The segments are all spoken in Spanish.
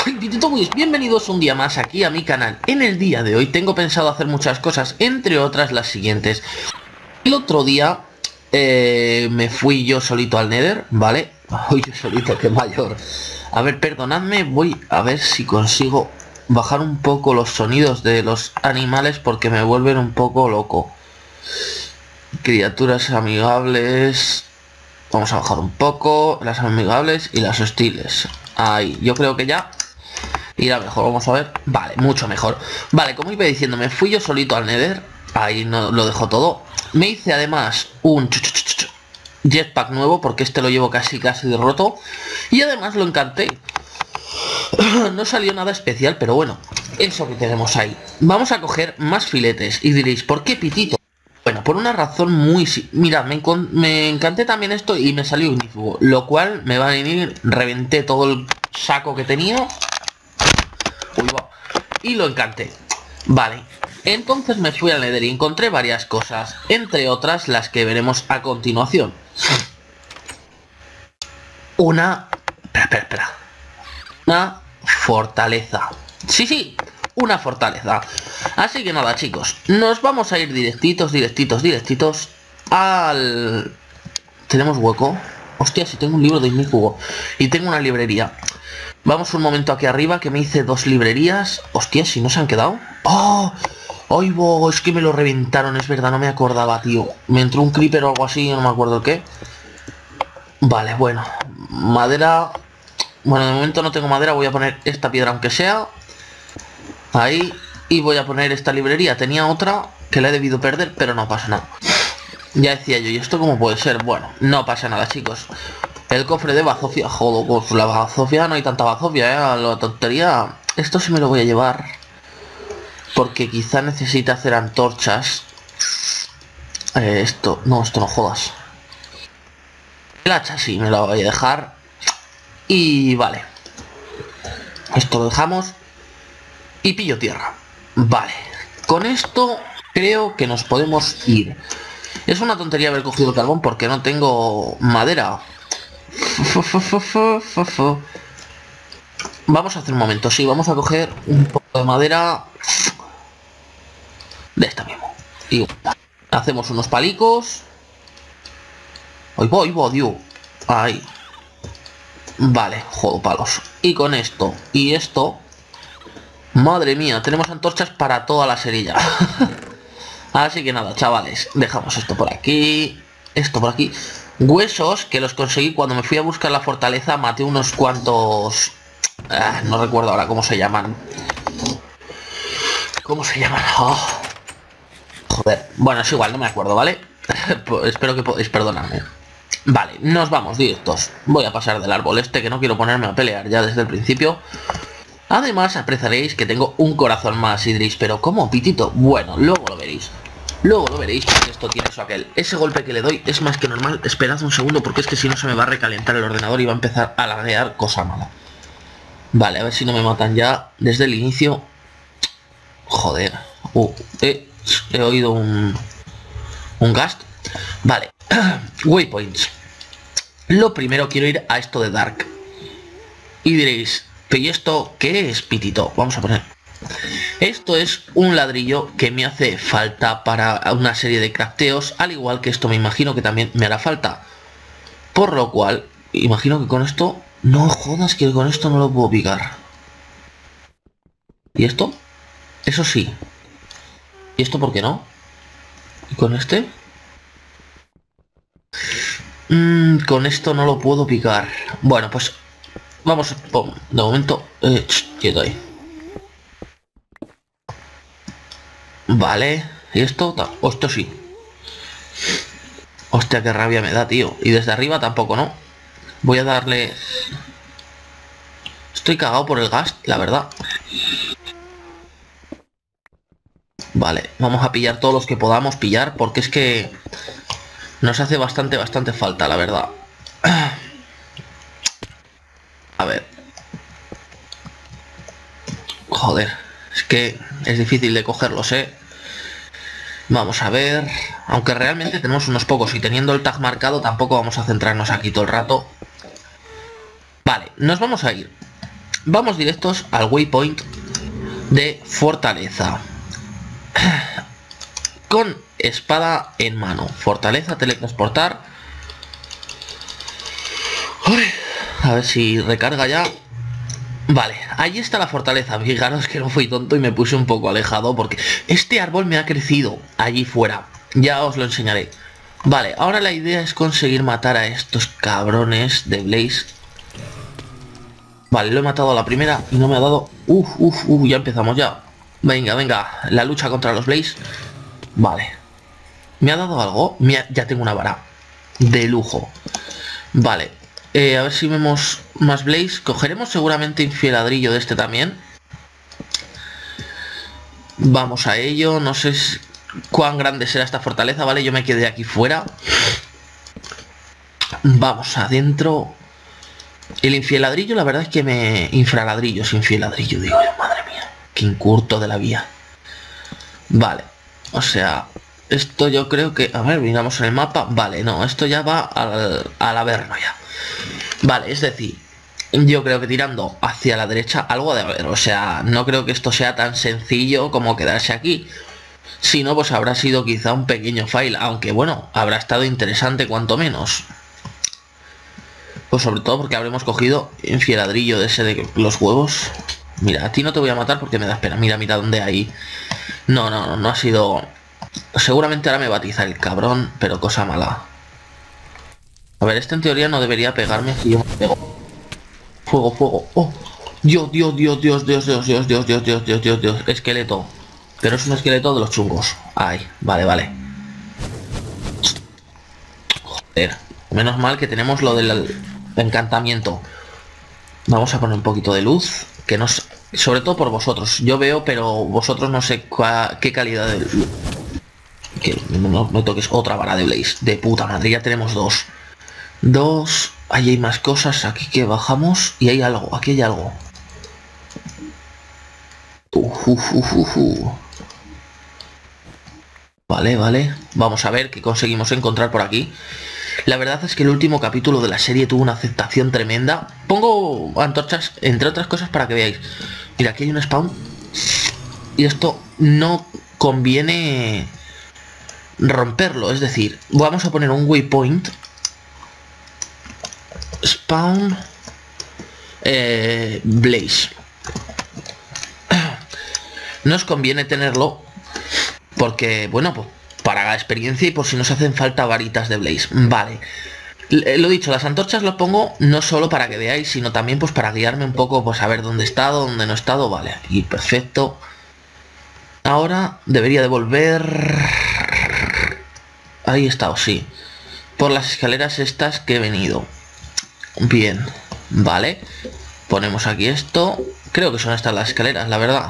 Pititobuis, bienvenidos un día más aquí a mi canal. En el día de hoy tengo pensado hacer muchas cosas, entre otras las siguientes. El otro día me fui yo solito al Nether, ¿vale? Uy, yo solito, qué mayor. A ver, perdonadme, voy a ver si consigo bajar un poco los sonidos de los animales porque me vuelven un poco loco. Criaturas amigables. Vamos a bajar un poco las amigables y las hostiles. Ahí, yo creo que ya irá mejor, vamos a ver. Vale, mucho mejor. Vale, como iba diciendo, me fui yo solito al Nether. Ahí no lo dejo todo. Me hice además un jetpack nuevo porque este lo llevo casi roto. Y además lo encanté. No salió nada especial, pero bueno, eso que tenemos ahí. Vamos a coger más filetes. Y diréis, ¿por qué Pitito? Bueno, por una razón muy... Mirad, me encanté también esto y me salió ignífugo, lo cual me va a venir... Reventé todo el saco que tenía. Uy, va. Y lo encanté. Vale, entonces me fui al Nether y encontré varias cosas, entre otras las que veremos a continuación. Una... Espera. Una fortaleza. Sí, una fortaleza. Así que nada, chicos, nos vamos a ir directitos al... ¿Tenemos hueco? Hostia, si tengo un libro de ignífugo y tengo una librería. Vamos un momento aquí arriba, que me hice 2 librerías. Hostia, si no se han quedado. ¡Oh! ¡Ay, bo! Es que me lo reventaron, es verdad, no me acordaba, tío. Me entró un creeper o algo así, no me acuerdo el qué. Vale, bueno. Madera... Bueno, de momento no tengo madera, voy a poner esta piedra aunque sea. Ahí. Y voy a poner esta librería. Tenía otra que la he debido perder, pero no pasa nada. Ya decía yo, ¿y esto cómo puede ser? Bueno, no pasa nada, chicos. El cofre de bazofia, joder, pues la bazofia no hay tanta bazofia, la tontería. Esto sí me lo voy a llevar. Porque quizá necesite hacer antorchas. Esto no jodas. El hacha sí, me lo voy a dejar. Y vale. Esto lo dejamos. Y pillo tierra. Vale. Con esto creo que nos podemos ir. Es una tontería haber cogido carbón porque no tengo madera. Vamos a hacer un momento, sí, vamos a coger un poco de madera de esta mismo. Y hacemos unos palicos. Ahí va, Dios. Ahí. Vale, jodo palos. Y con esto y esto. Madre mía, tenemos antorchas para toda la serilla. Así que nada, chavales, dejamos esto por aquí. Esto por aquí. Huesos que los conseguí cuando me fui a buscar la fortaleza. Maté unos cuantos... no recuerdo ahora cómo se llaman. ¿Cómo se llaman? Oh. Joder. Bueno, es igual, no me acuerdo, ¿vale? Pues espero que podáis perdonarme. Vale, nos vamos directos. Voy a pasar del árbol este, que no quiero ponerme a pelear ya desde el principio. Además, apreciaréis que tengo un corazón más y diréis, ¿pero cómo, Pitito? Bueno, luego lo veréis. Luego lo veréis porque esto tiene eso aquel. Ese golpe que le doy es más que normal. Esperad un segundo porque es que si no se me va a recalentar el ordenador y va a empezar a laguear cosa mala. Vale, a ver si no me matan ya desde el inicio. Joder. He oído un gast. Vale. Waypoints. Lo primero quiero ir a esto de Dark. Y diréis, ¿pero y esto qué es, Pitito? Vamos a poner... Esto es un ladrillo que me hace falta para una serie de crafteos, al igual que esto me imagino que también me hará falta. Por lo cual, imagino que con esto... No jodas que con esto no lo puedo picar. ¿Y esto? Eso sí. ¿Y esto por qué no? ¿Y con este? Con esto no lo puedo picar. Bueno, pues... Vamos, de momento... quieto ahí. Vale, y esto... Esto sí. Hostia, qué rabia me da, tío. Y desde arriba tampoco, ¿no? Voy a darle... Estoy cagado por el gas, la verdad. Vale, vamos a pillar todos los que podamos pillar, porque es que... Nos hace bastante falta, la verdad. A ver. Joder, es que es difícil de cogerlos, ¿eh? Vamos a ver... Aunque realmente tenemos unos pocos y teniendo el tag marcado tampoco vamos a centrarnos aquí todo el rato. Vale, nos vamos a ir. vamos directos al waypoint de fortaleza. Con espada en mano. Fortaleza, teletransportar. Uy, a ver si recarga ya. Vale, ahí está la fortaleza. Fijaros que no fui tonto y me puse un poco alejado porque este árbol me ha crecido allí fuera. Ya os lo enseñaré. Vale, ahora la idea es conseguir matar a estos cabrones de Blaze. Vale, lo he matado a la primera y no me ha dado... ya empezamos ya. Venga, venga, la lucha contra los Blaze. Vale. ¿Me ha dado algo? Ya tengo una vara. De lujo. Vale. A ver si vemos más Blaze. Cogeremos seguramente infieladrillo de este también. Vamos a ello. No sé cuán grande será esta fortaleza. Vale, yo me quedé aquí fuera. Vamos adentro. El infieladrillo, la verdad es que me... Infraladrillo, infieladrillo, digo yo. Madre mía. Qué incurto de la vía. Vale. O sea, esto yo creo que... A ver, miramos en el mapa. Vale, no, esto ya va al Averno ya. Vale, es decir, yo creo que tirando hacia la derecha algo de haber. O sea, no creo que esto sea tan sencillo como quedarse aquí. Si no, pues habrá sido quizá un pequeño fail. Aunque bueno, habrá estado interesante cuanto menos. Pues sobre todo porque habremos cogido infieladrillo de ese de los huevos. Mira, a ti no te voy a matar porque me da pena. Mira, mira dónde hay... No ha sido... Seguramente ahora me va a atizar el cabrón, pero cosa mala. A ver, este en teoría no debería pegarme si yo me pego. Fuego, fuego. Oh, Dios. Esqueleto. Pero es un esqueleto de los chungos. Ay, vale. Joder. Menos mal que tenemos lo del encantamiento. Vamos a poner un poquito de luz. Que nos... Sobre todo por vosotros. Yo veo, pero vosotros no sé qué calidad de luz. Que no me toques otra vara de Blaze. De puta madre, ya tenemos dos. Ahí hay más cosas. Aquí que bajamos. Y hay algo. Aquí hay algo. Vale. Vamos a ver qué conseguimos encontrar por aquí. La verdad es que el último capítulo de la serie tuvo una aceptación tremenda. Pongo antorchas, entre otras cosas, para que veáis. Mira, aquí hay un spawn. Y esto no conviene romperlo. Es decir, vamos a poner un waypoint. Spawn Blaze. No os conviene tenerlo porque, bueno, pues para la experiencia y por si nos hacen falta varitas de Blaze. Vale. Lo dicho, las antorchas los pongo no solo para que veáis, sino también pues para guiarme un poco, pues a ver dónde he estado, dónde no he estado. Vale, y perfecto. Ahora debería de volver... Ahí he estado, sí. Por las escaleras estas que he venido. Bien, vale. Ponemos aquí esto. Creo que son estas las escaleras, la verdad.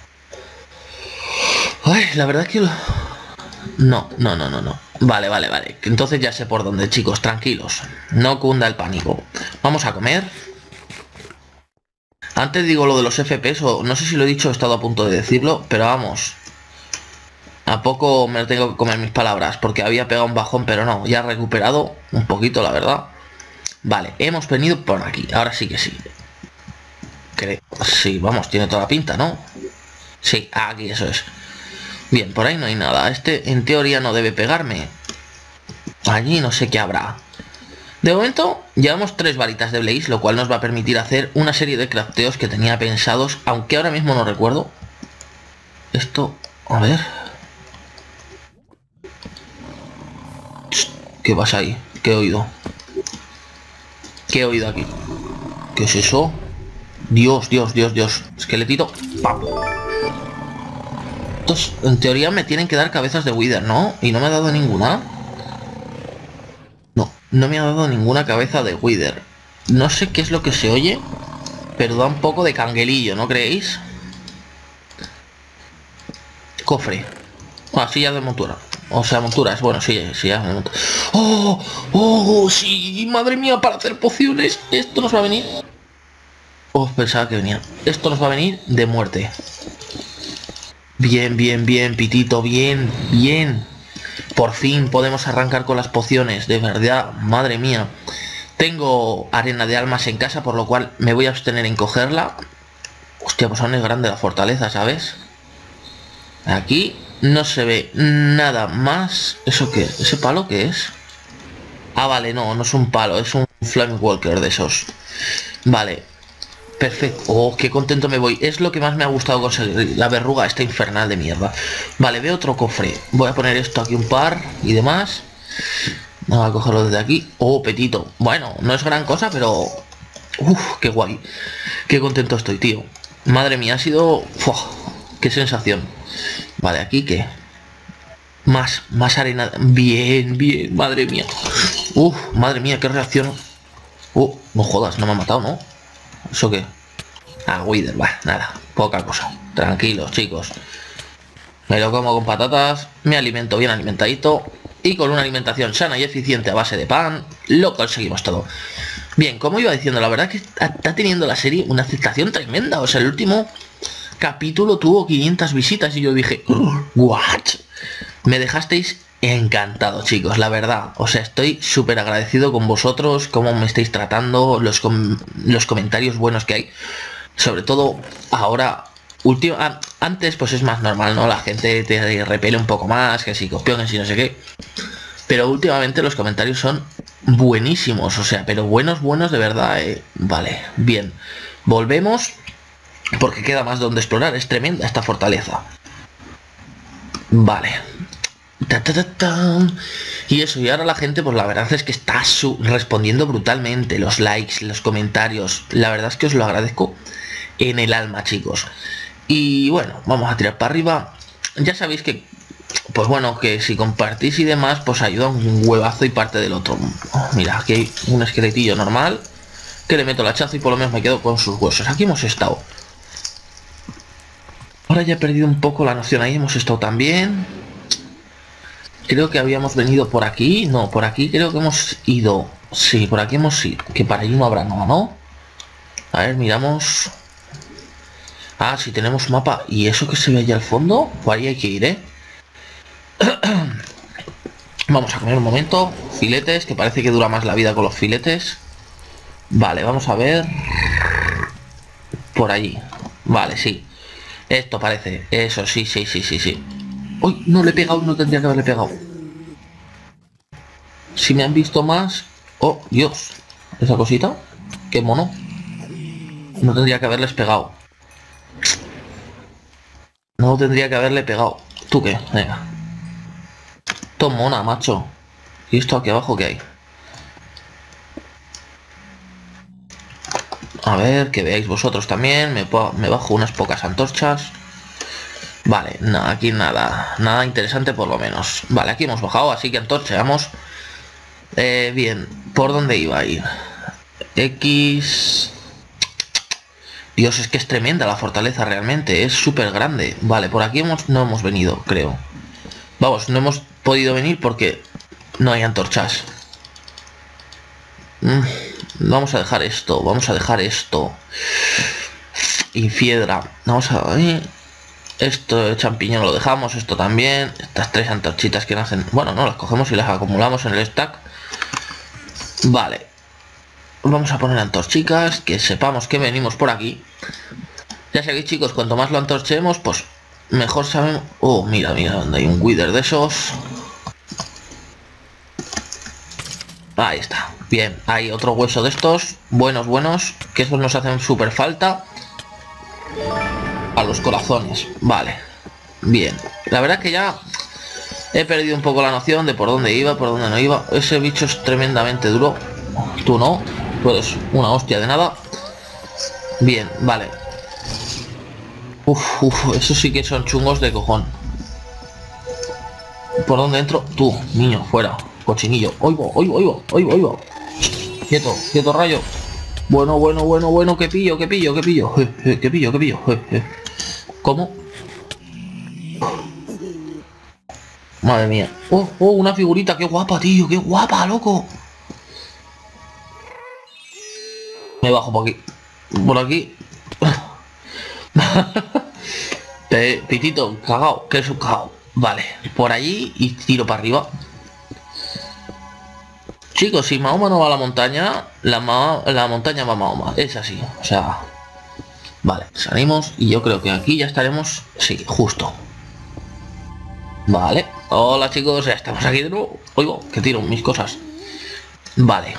Ay, la verdad es que... No. Vale. Entonces ya sé por dónde, chicos, tranquilos. No cunda el pánico. Vamos a comer. Antes digo lo de los FPS, o no sé si lo he dicho, he estado a punto de decirlo, pero vamos. A poco me tengo que comer mis palabras, porque había pegado un bajón, pero no, ya he recuperado un poquito, la verdad. Vale, hemos venido por aquí, ahora sí que sí. Sí, vamos, tiene toda la pinta, ¿no? Sí, aquí, eso es. Bien, por ahí no hay nada. Este en teoría no debe pegarme. Allí no sé qué habrá. De momento llevamos 3 varitas de Blaze, lo cual nos va a permitir hacer una serie de crafteos que tenía pensados, aunque ahora mismo no recuerdo. Esto, a ver. ¿Qué pasa ahí? ¿Qué he oído? ¿Qué he oído aquí? ¿Qué es eso? Dios. Esqueletito. ¡Pam! Estos, en teoría, me tienen que dar cabezas de Wither, ¿no? Y no me ha dado ninguna. No me ha dado ninguna cabeza de Wither. No sé qué es lo que se oye, pero da un poco de canguelillo, ¿no creéis? Cofre. Silla de montura. O sea, monturas. Bueno, sí, ya de montura. ¡Oh! Sí, madre mía, para hacer pociones. Esto nos va a venir... pensaba que venía. Esto nos va a venir de muerte. Bien, pitito, bien. Por fin podemos arrancar con las pociones, de verdad, madre mía. Tengo arena de almas en casa, por lo cual me voy a abstener en cogerla. Hostia, pues aún es grande la fortaleza, ¿sabes? Aquí no se ve nada más. ¿Eso qué? ¿Ese palo qué es? Ah, vale, no, no es un palo, es un Flame Walker de esos. Vale, perfecto. Oh, qué contento me voy. Es lo que más me ha gustado conseguir. La verruga está infernal de mierda. Vale, veo otro cofre. Voy a poner esto aquí un par y demás. Vamos a cogerlo desde aquí. Oh, petito. Bueno, no es gran cosa, pero... Uf, qué guay. Qué contento estoy, tío. Madre mía, ha sido... Uf, qué sensación. Vale, aquí qué. Más arena. Bien, bien, madre mía. Uf, madre mía, qué reacción. No jodas, no me ha matado, ¿no? ¿Eso qué? Ah, Wither, va, nada, poca cosa. Tranquilos, chicos. Me lo como con patatas, me alimento bien alimentadito. Y con una alimentación sana y eficiente a base de pan, lo conseguimos todo. Bien, como iba diciendo, la verdad que está teniendo la serie una aceptación tremenda. O sea, el último capítulo tuvo 500 visitas y yo dije, ¿what? Me dejasteis encantado, chicos, la verdad. O sea, estoy súper agradecido con vosotros, cómo me estáis tratando, los comentarios buenos que hay. Sobre todo ahora, antes pues es más normal, ¿no? La gente te repele un poco más, que si copión, que si no sé qué. Pero últimamente los comentarios son buenísimos, o sea, pero buenos de verdad. Vale, bien. Volvemos, porque queda más donde explorar. Es tremenda esta fortaleza. Vale. Y eso, y ahora la gente, pues la verdad es que está respondiendo brutalmente. Los likes, los comentarios. La verdad es que os lo agradezco en el alma, chicos. Y bueno, vamos a tirar para arriba. Ya sabéis que, pues bueno, que si compartís y demás, pues ayuda un huevazo y parte del otro. Mira, aquí hay un esqueletillo normal, que le meto el hachazo y por lo menos me quedo con sus huesos. Aquí hemos estado. Ahora ya he perdido un poco la noción. Ahí hemos estado también. Creo que habíamos venido por aquí. No, por aquí creo que hemos ido. Sí, por aquí hemos ido. Que para allí no habrá nada, ¿no? A ver, miramos. Ah, si tenemos mapa. ¿Y eso que se ve allá al fondo? Por ahí hay que ir, ¿eh? Vamos a comer un momento. Filetes, que parece que dura más la vida con los filetes. Vale, vamos a ver. Por allí. Vale, sí. Esto parece. Eso, sí. Uy, no le he pegado, no tendría que haberle pegado. Si me han visto más... Oh, Dios. Esa cosita. Qué mono. No tendría que haberles pegado. No tendría que haberle pegado. ¿Tú qué? Venga. Mona, macho. ¿Y esto aquí abajo qué hay? A ver, que veáis vosotros también. Me bajo unas pocas antorchas. Vale, no, aquí nada interesante por lo menos. Vale, aquí hemos bajado, así que antorcheamos. Bien, ¿por dónde iba a ir? X... Dios, es que es tremenda la fortaleza realmente, es súper grande. Vale, por aquí no hemos venido, creo. Vamos, no hemos podido venir porque no hay antorchas. Vamos a dejar esto, y piedra. Vamos a ver. Esto de champiñón lo dejamos, esto también. Estas 3 antorchitas que nacen. Bueno, no, las cogemos y las acumulamos en el stack. Vale. Vamos a poner antorchicas, que sepamos que venimos por aquí. Ya sabéis, chicos, cuanto más lo antorchemos, pues mejor sabemos. Oh, mira, donde hay un wither de esos. Ahí está. Bien, hay otro hueso de estos. Buenos, que esos nos hacen súper falta. A los corazones. Vale. Bien. La verdad que ya he perdido un poco la noción de por dónde iba, por dónde no iba. Ese bicho es tremendamente duro. Tú no. Tú eres una hostia de nada. Bien, vale. Eso sí que son chungos de cojón. ¿Por dónde entro? Tú, niño, fuera. Cochinillo. Oigo. Quieto, rayo. Bueno. Que pillo. ¿Cómo? Madre mía. Una figurita. Qué guapa, tío. Qué guapa, loco. Me bajo por aquí. Por aquí. Pitito, cagao. Que es un cagao. Vale. Por allí y tiro para arriba. Chicos, si Mahoma no va a la montaña, la montaña va a Mahoma. Es así, o sea... Vale, salimos y yo creo que aquí ya estaremos... Sí, justo. Vale. Hola chicos, ya estamos aquí de nuevo. Oigo, que tiro mis cosas. Vale.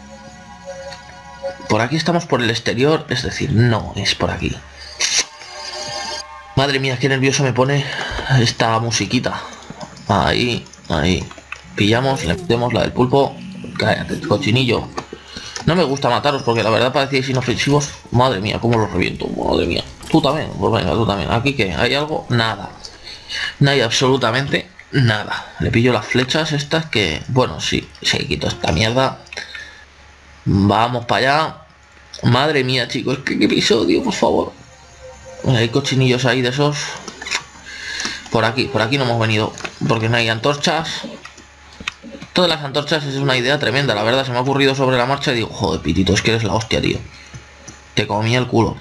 Por aquí estamos por el exterior, es decir, no, es por aquí. Madre mía, qué nervioso me pone esta musiquita. Ahí, ahí. Pillamos, le metemos la del pulpo. Cállate, cochinillo. No me gusta mataros porque la verdad parecíais inofensivos. Madre mía, cómo los reviento. Madre mía. Tú también, pues venga, tú también. ¿Aquí qué? ¿Hay algo? Nada. No hay absolutamente nada. Le pillo las flechas estas que... Bueno, sí, quito esta mierda. Vamos para allá. Madre mía, chicos, qué episodio, por favor. Hay cochinillos ahí de esos. Por aquí no hemos venido porque no hay antorchas. Todas las antorchas es una idea tremenda, la verdad. Se me ha ocurrido sobre la marcha y digo, joder, Pitito, es que eres la hostia, tío. Te comía el culo.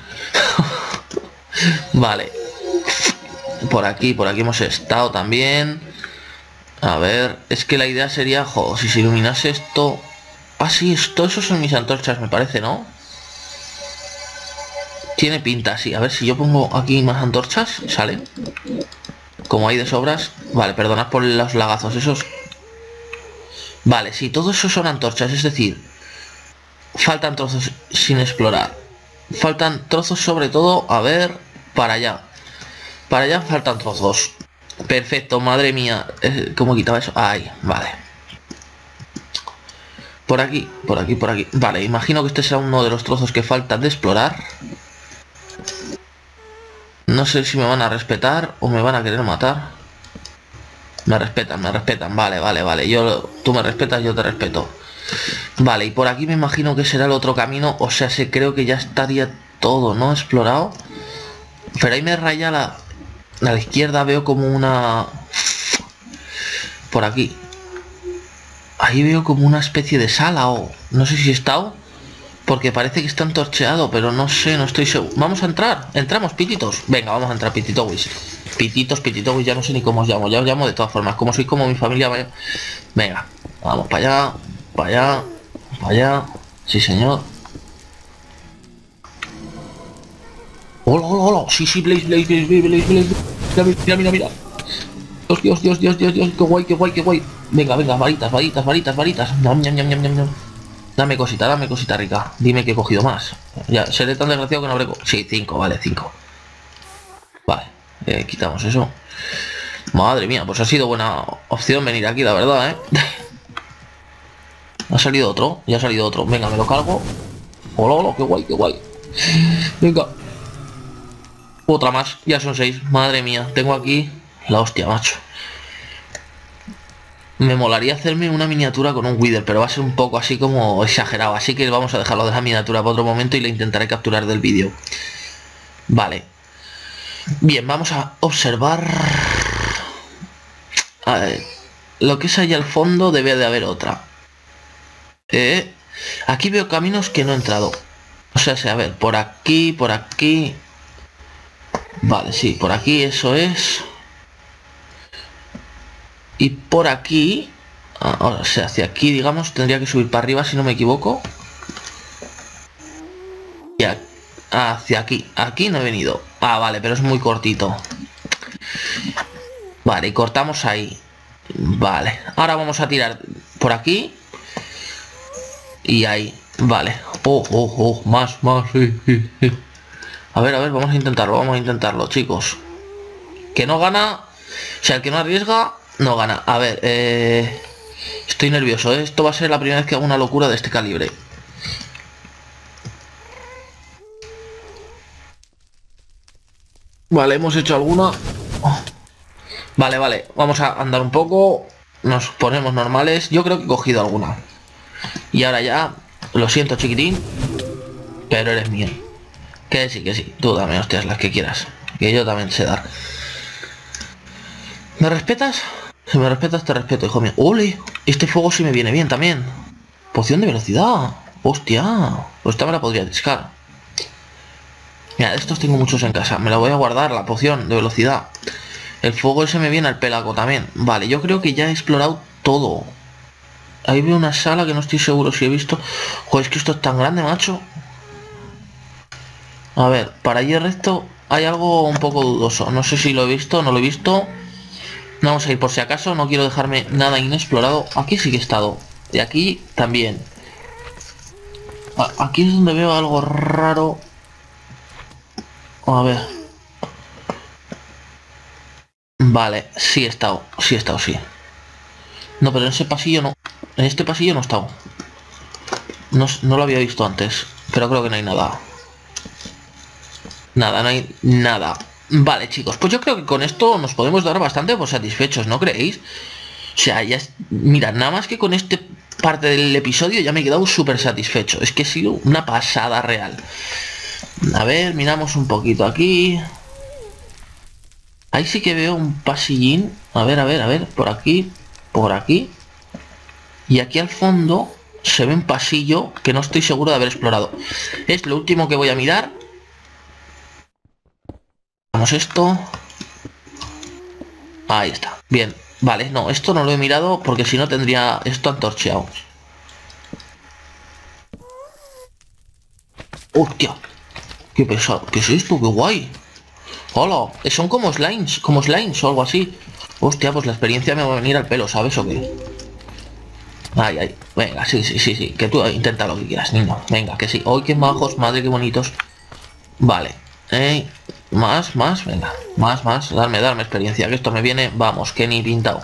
Vale. Por aquí hemos estado también. A ver, es que la idea sería, joder, si se iluminase esto... Ah, sí, esos son mis antorchas, me parece, ¿no? Tiene pinta, sí. A ver, si yo pongo aquí más antorchas, salen. Como hay de sobras. Vale, perdonad por los lagazos esos. Vale, sí, todo eso son antorchas, es decir, faltan trozos sin explorar. Faltan trozos sobre todo, a ver, para allá. Para allá faltan trozos. Perfecto, madre mía. ¿Cómo quitaba eso? Ahí, vale. Por aquí. Vale, imagino que este será uno de los trozos que faltan de explorar. No sé si me van a respetar o me van a querer matar. Me respetan, vale. Tú me respetas, yo te respeto. Vale, y por aquí me imagino que será el otro camino. O sea, creo que ya estaría todo, ¿no? Explorado. Pero ahí me raya a la izquierda, veo como una... Por aquí. Ahí veo como una especie de sala o... No sé si he estado. Porque parece que está entorcheado, pero no sé, no estoy seguro. Vamos a entrar. Entramos, pititos. Venga, vamos a entrar, pititowis. Pititowis, ya no sé ni cómo os llamo. Ya os llamo de todas formas. Como sois como mi familia, vaya. Venga, vamos para allá. Sí, señor. Hola. Sí, Blaze. Mira. Dios, qué guay. Venga, varitas. Ñam. Dame cosita rica. Dime que he cogido más. Ya, seré tan desgraciado que no habré... Sí, 5, vale, 5. Vale, quitamos eso. Madre mía, pues ha sido buena opción venir aquí, la verdad, ¿eh? Ya ha salido otro. Venga, me lo cargo. Hola, qué guay. Venga. Otra más, ya son 6. Madre mía, tengo aquí la hostia, macho. Me molaría hacerme una miniatura con un Wither, pero va a ser un poco así como exagerado. Así que vamos a dejarlo de la miniatura para otro momento y la intentaré capturar del vídeo. Vale. Bien, vamos a observar... A ver, lo que es ahí al fondo debe de haber otra. Aquí veo caminos que no he entrado. O sea, a ver, por aquí... Vale, sí, por aquí eso es... Y por aquí, o sea, hacia aquí, digamos, tendría que subir para arriba si no me equivoco. Y hacia aquí no he venido. Ah, vale, pero es muy cortito. Vale, y cortamos ahí. Vale, ahora vamos a tirar por aquí. Y ahí, vale. Más, sí. A ver, vamos a intentarlo, chicos. Que no gana, o sea, el que no arriesga... No gana. A ver, estoy nervioso, ¿eh? Esto va a ser la primera vez que hago una locura de este calibre. Vale, hemos hecho alguna. Vale, vamos a andar un poco. Nos ponemos normales. Yo creo que he cogido alguna. Y ahora ya, lo siento, chiquitín, pero eres mío. Que sí. Tú dame, hostias, las que quieras. Que yo también sé dar. ¿Me respetas? Si me respetas, te respeto, hijo mío. ¡Ole! Este fuego sí me viene bien también. Poción de velocidad. Hostia. Pues esta me la podría discar. Mira, de estos tengo muchos en casa. Me la voy a guardar, la poción de velocidad. El fuego ese me viene al pelaco también. Vale, yo creo que ya he explorado todo. Ahí veo una sala que no estoy seguro si he visto. Joder, es que esto es tan grande, macho. A ver, para allí recto hay algo un poco dudoso. No sé si lo he visto o no lo he visto. Vamos a ir por si acaso. No quiero dejarme nada inexplorado. Aquí sí que he estado. Y aquí también. Aquí es donde veo algo raro. A ver. Vale, sí he estado. Sí he estado, sí. No, pero en ese pasillo no. En este pasillo no he estado. No lo había visto antes. Pero creo que no hay nada. Nada, no hay nada. Vale, chicos, pues yo creo que con esto nos podemos dar bastante por satisfechos, ¿no creéis? O sea, ya mira, nada más que con este parte del episodio ya me he quedado súper satisfecho. Es que ha sido una pasada real. A ver, miramos un poquito aquí. Ahí sí que veo un pasillín. A ver, a ver, a ver, por aquí, por aquí. Y aquí al fondo se ve un pasillo que no estoy seguro de haber explorado. Es lo último que voy a mirar. Vamos esto. Ahí está. Bien. Vale, no, esto no lo he mirado porque si no tendría esto antorcheado. ¡Hostia! ¡Qué pesado! ¿Qué es esto? ¡Qué guay! ¡Hola! Son como slimes o algo así. Hostia, pues la experiencia me va a venir al pelo, ¿sabes o qué? Ay, ay. Venga, sí, sí, sí, sí. Que tú intenta lo que quieras, niño. Venga, que sí. ¡Ay, qué majos! Madre, qué bonitos. Vale. Más, venga. Más. Darme experiencia. Que esto me viene, vamos, que ni pintado.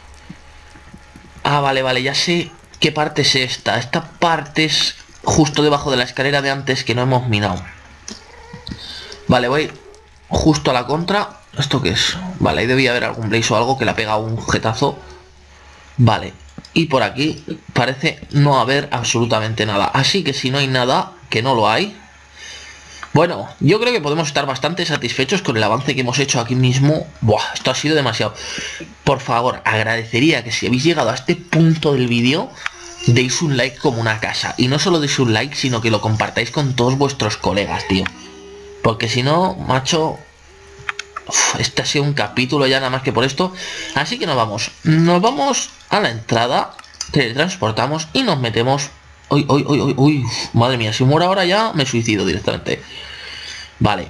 Ah, vale, ya sé qué parte es esta. Esta parte es justo debajo de la escalera de antes que no hemos minado. Vale, voy justo a la contra. ¿Esto qué es? Vale, ahí debía haber algún blaze o algo que le ha pegado un jetazo. Vale, y por aquí parece no haber absolutamente nada. Así que si no hay nada, que no lo hay. Bueno, yo creo que podemos estar bastante satisfechos con el avance que hemos hecho aquí mismo. Buah, esto ha sido demasiado. Por favor, agradecería que si habéis llegado a este punto del vídeo, deis un like como una casa. Y no solo deis un like, sino que lo compartáis con todos vuestros colegas, tío. Porque si no, macho... este ha sido un capítulo ya nada más que por esto. Así que nos vamos a la entrada, teletransportamos y nos metemos. Uy, madre mía, si muero ahora ya me suicido directamente. Vale.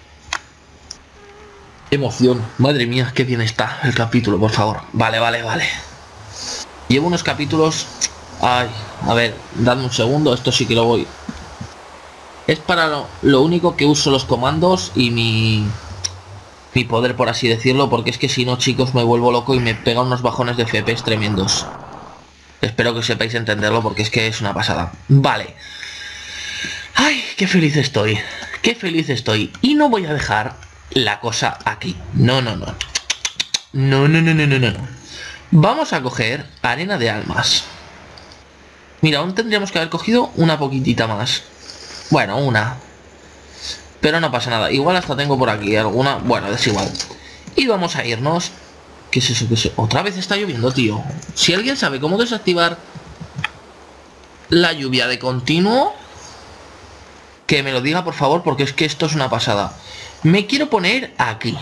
Emoción, madre mía, qué bien está el capítulo, por favor. Vale. Llevo unos capítulos. Ay, a ver, dadme un segundo, esto sí que lo voy. Es para lo único que uso los comandos y mi poder, por así decirlo, porque es que si no, chicos, me vuelvo loco y me pega unos bajones de FPS tremendos. Espero que sepáis entenderlo porque es que es una pasada. Vale. Ay, qué feliz estoy. Qué feliz estoy. Y no voy a dejar la cosa aquí. No. Vamos a coger arena de almas. Mira, aún tendríamos que haber cogido una poquitita más. Bueno, una. Pero no pasa nada. Igual hasta tengo por aquí alguna. Bueno, es igual. Y vamos a irnos. ¿Qué es eso? ¿Qué es eso? Otra vez está lloviendo, tío. Si alguien sabe cómo desactivar la lluvia de continuo, que me lo diga, por favor, porque es que esto es una pasada. Me quiero poner aquí.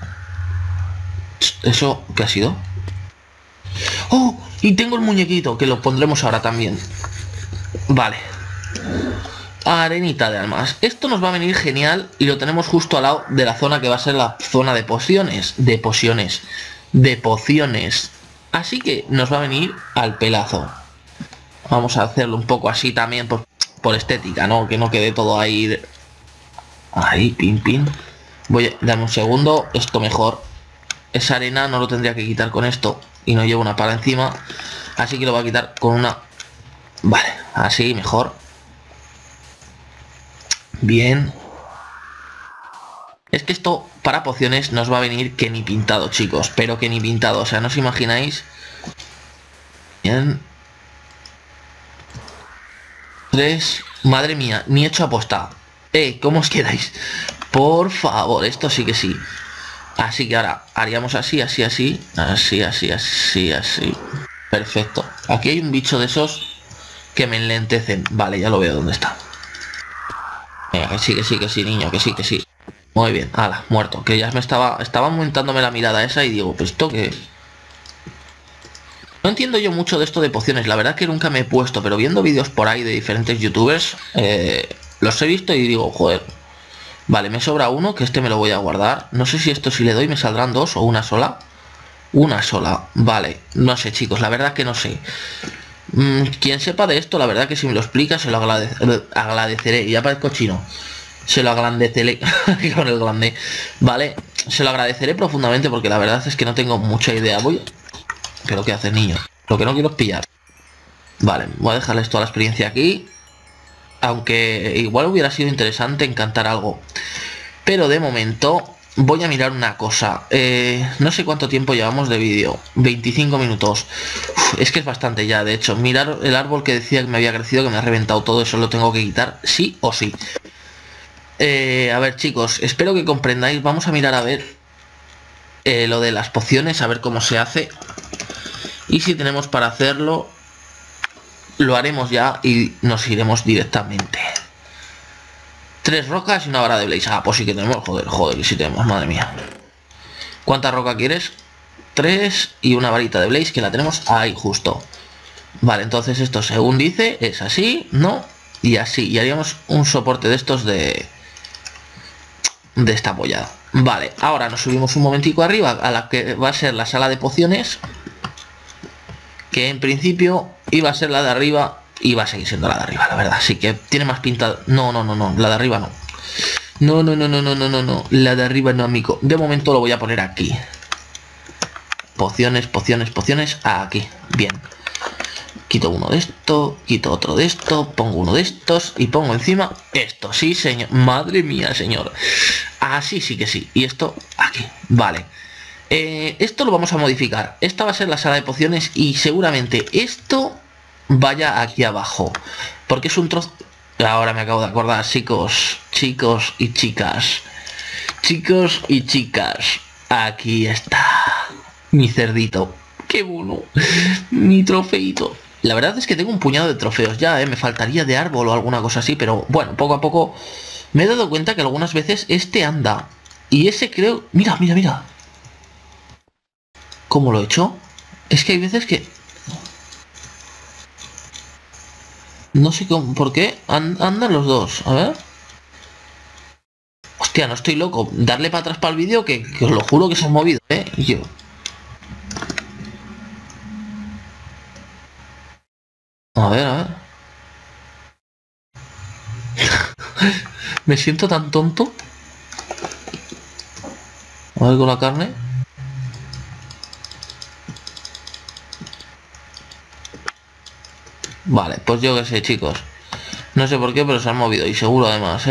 ¿Eso qué ha sido? ¡Oh! Y tengo el muñequito, que lo pondremos ahora también. Vale. Arenita de almas. Esto nos va a venir genial y lo tenemos justo al lado de la zona que va a ser la zona de pociones. De pociones. Así que nos va a venir al pelazo. Vamos a hacerlo un poco así también por estética, ¿no? Que no quede todo ahí. Ahí, pin. Voy a darme un segundo. Esto mejor. Esa arena no lo tendría que quitar con esto. Y no llevo una pala encima. Así que lo voy a quitar con una... Vale, así mejor. Bien. Es que esto para pociones nos va a venir que ni pintado, chicos. Pero que ni pintado. O sea, no os imagináis. Bien. 3. Madre mía, ni hecho aposta. ¿Cómo os quedáis? Por favor, esto sí que sí. Así que ahora haríamos así. Perfecto. Aquí hay un bicho de esos que me enlentecen. Vale, ya lo veo dónde está. Venga, que sí, niño, que sí. Muy bien, ala, muerto. Que ya estaba aumentándome la mirada esa y digo, pues esto que... No entiendo yo mucho de esto de pociones, la verdad que nunca me he puesto, pero viendo vídeos por ahí de diferentes youtubers, los he visto y digo, joder. Vale, me sobra uno, que este me lo voy a guardar. No sé si esto si le doy me saldrán dos o una sola. Una sola, vale. No sé, chicos, la verdad que no sé. Quien sepa de esto, la verdad que si me lo explica se lo agradeceré. Ya parezco chino. Se lo agradeceré con el grande. Vale, se lo agradeceré profundamente porque la verdad es que no tengo mucha idea. ¿Pero qué haces, niño? Lo que no quiero es pillar. Vale, voy a dejarles toda la experiencia aquí. Aunque igual hubiera sido interesante encantar algo. Pero de momento voy a mirar una cosa. No sé cuánto tiempo llevamos de vídeo. 25 minutos. Es que es bastante ya, de hecho. Mirar el árbol que decía que me había crecido, que me ha reventado todo. Eso lo tengo que quitar, sí o sí. A ver, chicos, espero que comprendáis. Vamos a mirar a ver lo de las pociones, a ver cómo se hace. Y si tenemos para hacerlo, lo haremos ya y nos iremos directamente. 3 rocas y una vara de blaze. Ah, pues sí que tenemos, joder, que sí tenemos, madre mía. ¿Cuánta roca quieres? 3 y una varita de blaze que la tenemos ahí justo. Vale, entonces esto según dice es así, ¿no? Y así, y haríamos un soporte de estos de esta apoyada. Vale, ahora nos subimos un momentico arriba a la que va a ser la sala de pociones, que en principio iba a ser la de arriba y va a seguir siendo la de arriba, la verdad. Así que tiene más pinta. No, la de arriba no. No, la de arriba no, amigo. De momento lo voy a poner aquí. Pociones, aquí. Bien. Quito uno de esto, quito otro de esto, pongo uno de estos y pongo encima esto. Sí, señor. Madre mía, señor. Así sí que sí. Y esto aquí. Vale. Esto lo vamos a modificar. Esta va a ser la sala de pociones y seguramente esto vaya aquí abajo. Porque es un trozo... Ahora me acabo de acordar, chicos y chicas. Chicos y chicas. Aquí está. Mi cerdito. ¡Qué bueno! Mi trofeito. La verdad es que tengo un puñado de trofeos ya, me faltaría de árbol o alguna cosa así, pero bueno, poco a poco me he dado cuenta que algunas veces este anda. Y ese creo... Mira. ¿Cómo lo he hecho? Es que hay veces que... No sé cómo, por qué andan los dos. A ver. Hostia, no estoy loco. Darle para atrás para el vídeo que os lo juro que se han movido, Yo. A ver. Me siento tan tonto. A ver con la carne. Vale, pues yo qué sé, chicos. No sé por qué, pero se han movido. Y seguro además,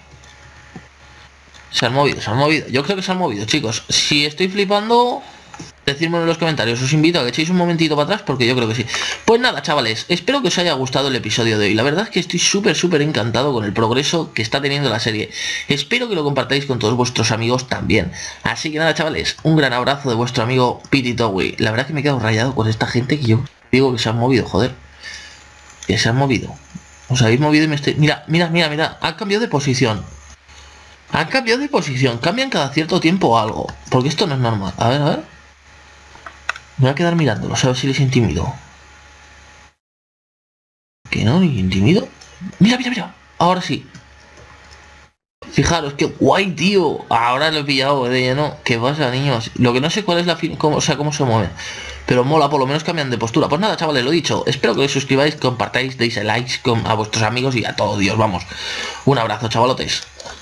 Se han movido. Yo creo que se han movido, chicos. Si estoy flipando, decírmelo en los comentarios. Os invito a que echéis un momentito para atrás porque yo creo que sí. Pues nada, chavales, espero que os haya gustado el episodio de hoy. La verdad es que estoy súper encantado con el progreso que está teniendo la serie. Espero que lo compartáis con todos vuestros amigos también. Así que nada, chavales, un gran abrazo de vuestro amigo Pititowi. La verdad que me he quedado rayado con esta gente que yo digo que se han movido, joder. Que se han movido. Os habéis movido y me estoy... Mira. Han cambiado de posición. Cambian cada cierto tiempo o algo. Porque esto no es normal. A ver. Me voy a quedar mirándolos, a ver si les intimido. ¿Que no? ¿Ni intimido? Mira. Ahora sí. Fijaros, qué guay, tío. Ahora lo he pillado de lleno. ¿Qué pasa, niños? Lo que no sé cuál es cómo se mueven. Pero mola, por lo menos cambian de postura. Pues nada, chavales, lo dicho. Espero que os suscribáis, compartáis, deis likes a vuestros amigos y a todo Dios. Vamos. Un abrazo, chavalotes.